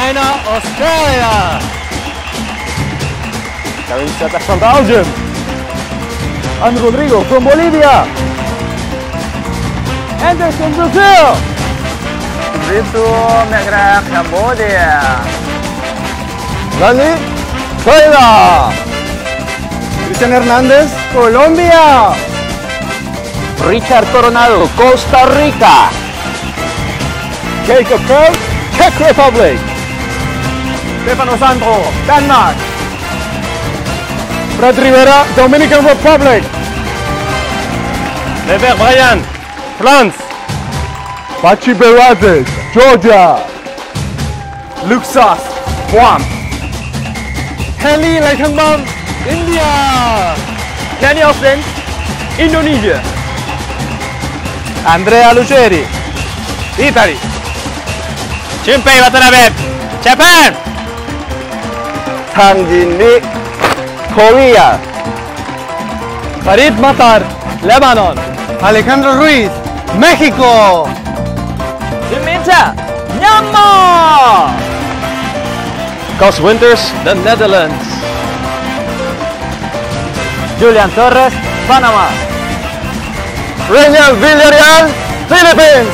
China, Australia. Kevin Shetters from Belgium. And Rodrigo from Bolivia. Anderson, Brazil. Brito McGrath, Cambodia. Dani, China. Cristian Hernández, Colombia. Richard Coronado, Costa Rica. Jacob Kroos, Czech Republic. Stefano Sandro, Denmark. Fred Rivera, Dominican Republic. Lever Brian, France. Pachi Berazes, Georgia. Luke Sass, Guam. Henry Laithangbam, India. Kenny Austin, Indonesia. Andrea Luceri, Italy. Shinpei Watanabe, Japan. Tang Jin Lee, Korea. Farid Matar, Lebanon. Alejandro Ruiz, México. Jim Minta, Myanmar. Cos Winters, the Netherlands. Julian Torres, Panama. Reynald Villarreal, Philippines.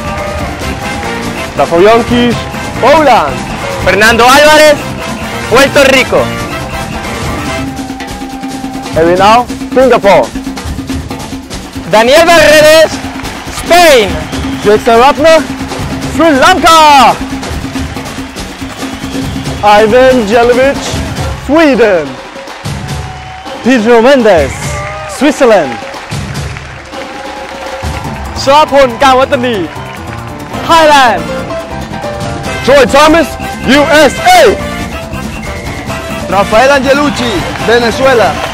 Dafoyonkis, Poland. Fernando Álvarez, Puerto Rico. Evinao, Singapore. Daniel Barredes, Spain. Jason Ratner, Sri Lanka. Ivan Jelovic, Sweden. Pedro Mendes, Switzerland. ชลพล การวัฒนี Thailand. Troy Thomas, USA. Rafael Angelucci, Venezuela.